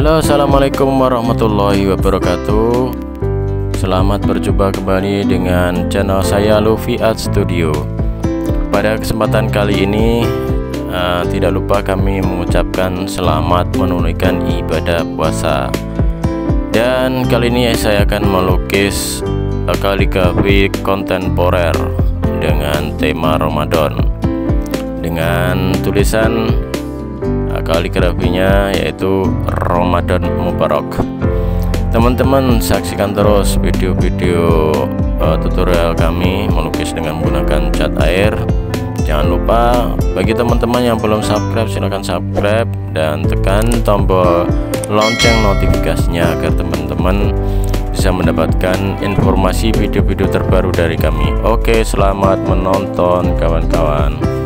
Halo, assalamualaikum warahmatullahi wabarakatuh. Selamat berjumpa kembali dengan channel saya Luffy Art Studio. Pada kesempatan kali ini tidak lupa kami mengucapkan selamat menunaikan ibadah puasa. Dan kali ini saya akan melukis kaligrafi kontemporer dengan tema Ramadan, dengan tulisan kaligrafinya yaitu Ramadan Mubarak. Teman-teman saksikan terus video-video tutorial kami melukis dengan menggunakan cat air. Jangan lupa bagi teman-teman yang belum subscribe, silahkan subscribe dan tekan tombol lonceng notifikasinya agar teman-teman bisa mendapatkan informasi video-video terbaru dari kami. Oke, selamat menonton kawan-kawan.